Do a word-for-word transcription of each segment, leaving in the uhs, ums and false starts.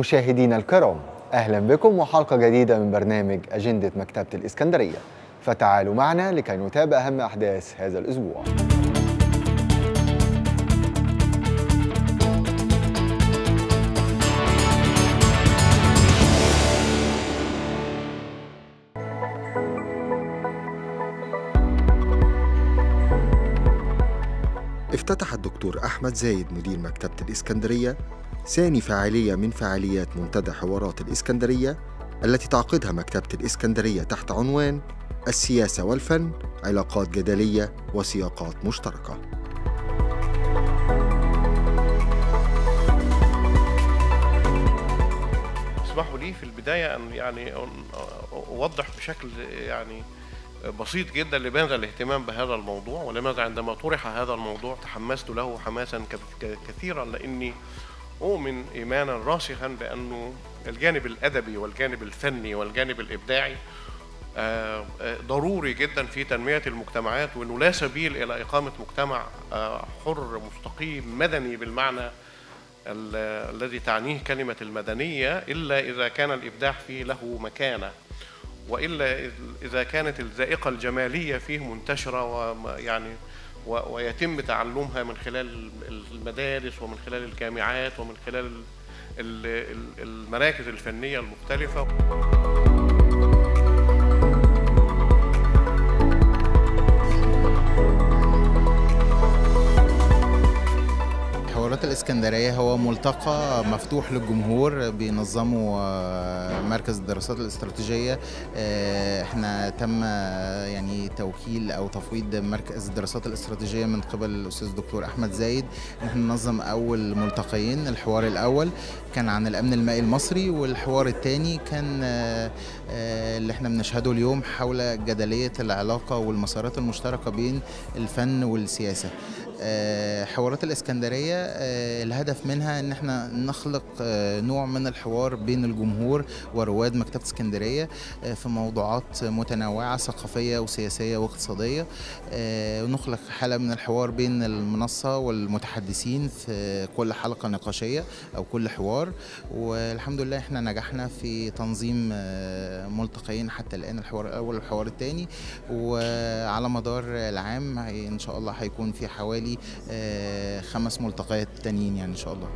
مشاهدينا الكرام، أهلا بكم وحلقة جديدة من برنامج أجندة مكتبة الإسكندرية. فتعالوا معنا لكي نتابع أهم أحداث هذا الأسبوع. افتتح الدكتور أحمد زايد مدير مكتبة الإسكندرية ثاني فعالية من فعاليات منتدى حوارات الإسكندرية التي تعقدها مكتبة الإسكندرية تحت عنوان السياسة والفن، علاقات جدلية وسياقات مشتركة. اسمحوا لي في البداية أن يعني أوضح بشكل يعني بسيط جدا لماذا الاهتمام بهذا الموضوع، ولماذا عندما طرح هذا الموضوع تحمست له حماسا كثيرا، لأني أؤمن إيمانا راسخا بأنه الجانب الأدبي والجانب الفني والجانب الإبداعي ضروري جدا في تنمية المجتمعات، وأنه لا سبيل إلى إقامة مجتمع حر مستقيم مدني بالمعنى الذي تعنيه كلمة المدنية إلا إذا كان الإبداع فيه له مكانة، وإلا إذا كانت الذائقة الجمالية فيه منتشرة ويعني ويتم تعلمها من خلال المدارس ومن خلال الجامعات ومن خلال المراكز الفنية المختلفة. حوارات الإسكندرية هو ملتقى مفتوح للجمهور بينظمه مركز الدراسات الاستراتيجية. احنا تم يعني توكيل او تفويض مركز الدراسات الاستراتيجية من قبل الأستاذ الدكتور أحمد زايد ان احنا ننظم اول ملتقيين. الحوار الاول كان عن الامن المائي المصري، والحوار الثاني كان اللي احنا بنشهده اليوم حول جدلية العلاقة والمسارات المشتركة بين الفن والسياسة. حوارات الإسكندرية الهدف منها ان احنا نخلق نوع من الحوار بين الجمهور ورواد مكتبة اسكندرية في موضوعات متنوعة ثقافية وسياسية واقتصادية، ونخلق حالة من الحوار بين المنصة والمتحدثين في كل حلقة نقاشية او كل حوار. والحمد لله احنا نجحنا في تنظيم ملتقيين حتى الآن، الحوار الأول والحوار الثاني، وعلى مدار العام ان شاء الله هيكون في حوالي خمس ملتقيات تانيين يعني ان شاء الله.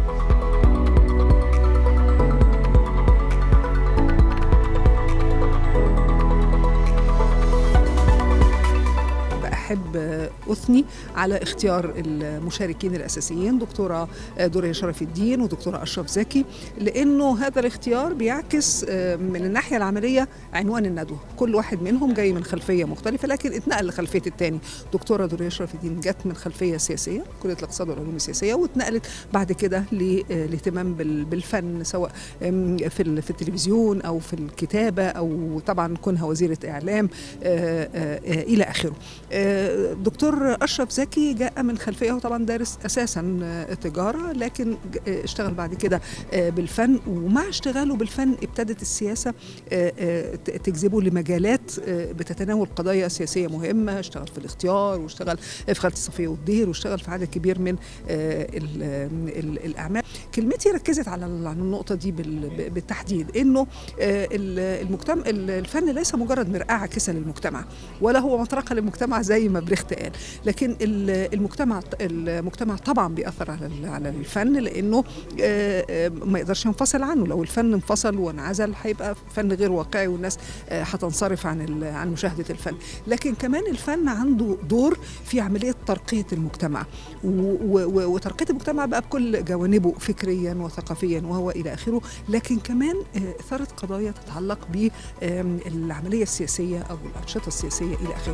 أحب أثني على اختيار المشاركين الأساسيين دكتورة دورية شرف الدين ودكتورة أشرف زكي، لأنه هذا الاختيار بيعكس من الناحية العملية عنوان الندوة. كل واحد منهم جاي من خلفية مختلفة لكن اتنقل لخلفية التاني. دكتورة دورية شرف الدين جت من خلفية سياسية، كلية الاقتصاد والعلوم السياسية، واتنقلت بعد كده للاهتمام بالفن سواء في التلفزيون أو في الكتابة أو طبعا كونها وزيرة إعلام إلى آخره. دكتور أشرف زكي جاء من خلفية، هو طبعا دارس أساسا تجارة لكن اشتغل بعد كده بالفن، ومع اشتغاله بالفن ابتدت السياسة تجذبه لمجالات بتتناول قضايا سياسية مهمة. اشتغل في الاختيار، واشتغل في خالة الصفية والدير، واشتغل في عدد كبير من الأعمال. كلمتي ركزت على النقطة دي بالتحديد، إنه المجتمع الفن ليس مجرد مرآة عاكسة للمجتمع، ولا هو مطرقة للمجتمع زي ما بريخت قال، لكن المجتمع المجتمع طبعا بيأثر على على الفن، لأنه ما يقدرش ينفصل عنه. لو الفن انفصل وانعزل هيبقى فن غير واقعي والناس هتنصرف عن عن مشاهدة الفن. لكن كمان الفن عنده دور في عملية ترقية المجتمع، وترقية المجتمع بقى بكل جوانبه فكريا وثقافيا وهو إلى آخره، لكن كمان إثارة قضايا تتعلق بالعملية السياسية أو الأنشطة السياسية إلى آخره.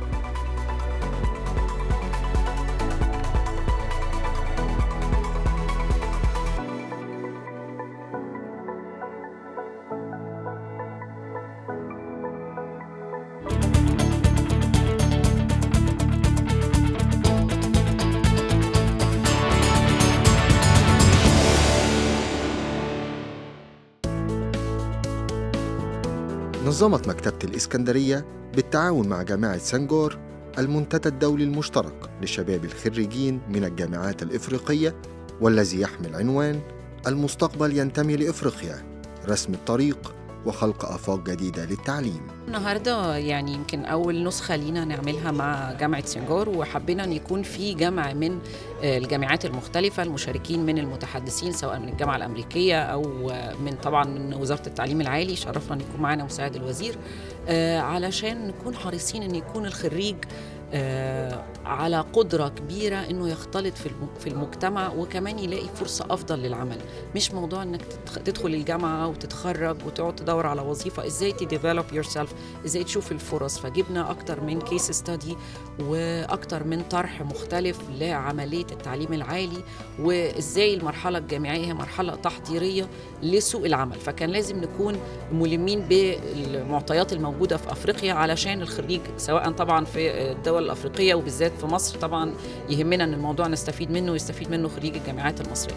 نظمت مكتبة الإسكندرية بالتعاون مع جامعة سنغور المنتدى الدولي المشترك لشباب الخريجين من الجامعات الإفريقية، والذي يحمل عنوان المستقبل ينتمي لإفريقيا، رسم الطريق وخلق آفاق جديدة للتعليم. النهارده يعني يمكن أول نسخة لينا نعملها مع جامعة سنغور، وحبينا أن يكون في جمع من الجامعات المختلفة، المشاركين من المتحدثين سواء من الجامعة الأمريكية أو من طبعا من وزارة التعليم العالي. شرفنا أن يكون معنا مساعد الوزير علشان نكون حريصين أن يكون الخريج آه على قدرة كبيرة إنه يختلط في في المجتمع، وكمان يلاقي فرصة أفضل للعمل. مش موضوع إنك تدخل الجامعة وتتخرج وتقعد تدور على وظيفة، إزاي تديفلوب يور سيلف، إزاي تشوف الفرص. فجبنا أكتر من كيس ستادي وأكتر من طرح مختلف لعملية التعليم العالي، وإزاي المرحلة الجامعية هي مرحلة تحضيرية لسوق العمل. فكان لازم نكون ملمين بالمعطيات الموجودة في أفريقيا علشان الخريج سواء طبعا في الدول الأفريقية وبالذات في مصر طبعا يهمنا أن الموضوع نستفيد منه ويستفيد منه خريج الجامعات المصرية.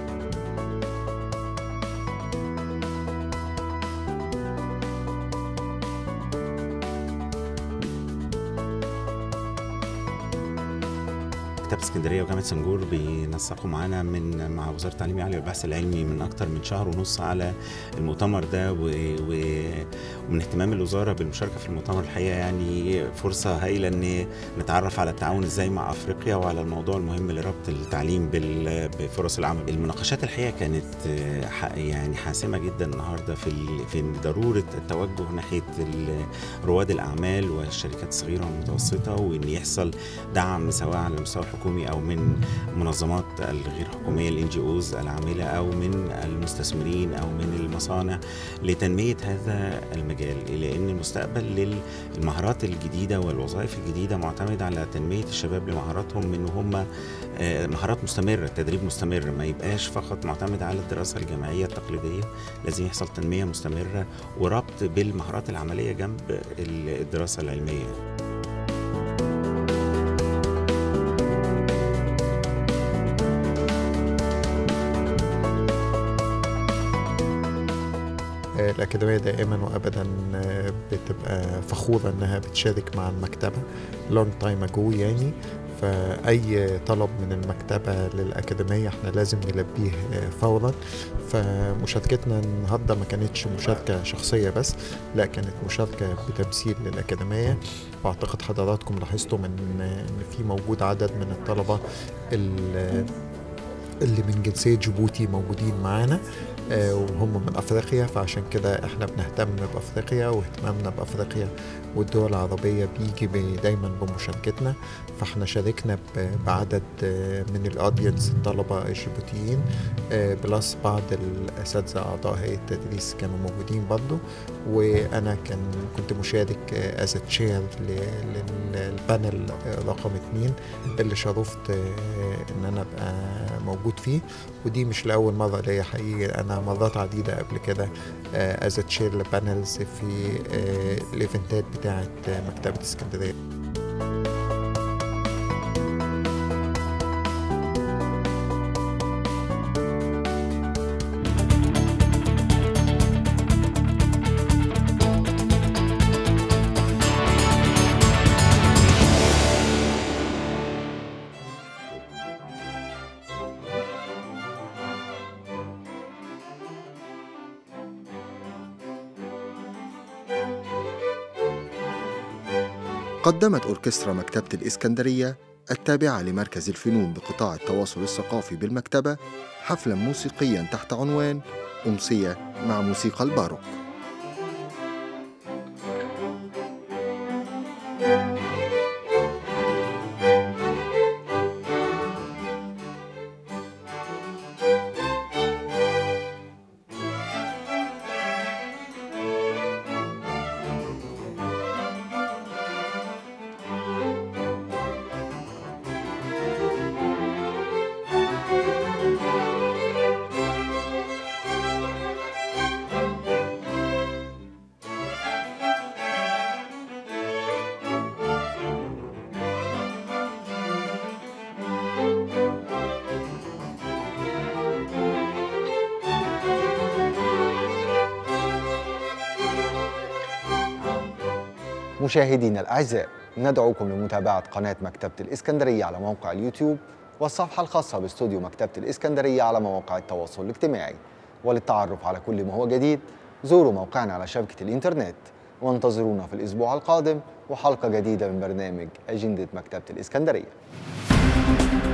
مكتبة اسكندرية وجامعة سنغور بينسقوا معانا من مع وزارة التعليم العالي والبحث العلمي من أكتر من شهر ونص على المؤتمر ده، ومن اهتمام الوزارة بالمشاركة في المؤتمر الحقيقة يعني فرصة هائلة إن نتعرف على التعاون إزاي مع أفريقيا وعلى الموضوع المهم لربط التعليم بفرص العمل. المناقشات الحقيقة كانت يعني حاسمة جدا النهاردة في في ضرورة التوجه ناحية رواد الأعمال والشركات الصغيرة والمتوسطة، وإن يحصل دعم سواء على المستوى الحكومي او من منظمات الغير حكوميه الان جي اوز العامله او من المستثمرين او من المصانع لتنميه هذا المجال، لان المستقبل للمهارات الجديده والوظائف الجديده معتمد على تنميه الشباب لمهاراتهم من هم مهارات مستمره، تدريب مستمر، ما يبقاش فقط معتمد على الدراسه الجامعيه التقليديه، لازم يحصل تنميه مستمره وربط بالمهارات العمليه جنب الدراسه العلميه. الأكاديمية دائما وأبدا بتبقى فخورة أنها بتشارك مع المكتبة لونج تايم أجو يعني، فأي طلب من المكتبة للأكاديمية احنا لازم نلبيه فورا. فمشاركتنا النهاردة ما كانتش مشاركة شخصية بس، لا كانت مشاركة بتمثيل للأكاديمية. وأعتقد حضراتكم لاحظتم أن في موجود عدد من الطلبة اللي من جنسية جيبوتي موجودين معانا وهم من أفريقيا، فعشان كده احنا بنهتم بأفريقيا، واهتمامنا بأفريقيا والدول العربية بيجي دايما بمشاركتنا. فاحنا شاركنا بعدد من الأودينس الطلبة الجيبوتيين بلس بعض الأساتذة أعضاء هيئة التدريس كانوا موجودين برضه، وأنا كان كنت مشارك از تشير للبانل رقم اتنين اللي شرفت إن أنا أبقى موجود فيه. ودي مش لأول مرة ليا حقيقي، أنا مرات عديدة قبل كده از تشير لبانلز في الإيفنتات بتاعة مكتبة اسكندرية. قدمت أوركسترا مكتبة الإسكندرية التابعة لمركز الفنون بقطاع التواصل الثقافي بالمكتبة حفلاً موسيقياً تحت عنوان أمسية مع موسيقى الباروك. مشاهدينا الأعزاء، ندعوكم لمتابعة قناة مكتبة الإسكندرية على موقع اليوتيوب والصفحة الخاصة باستوديو مكتبة الإسكندرية على مواقع التواصل الاجتماعي. وللتعرف على كل ما هو جديد زوروا موقعنا على شبكة الإنترنت، وانتظرونا في الأسبوع القادم وحلقة جديدة من برنامج أجندة مكتبة الإسكندرية.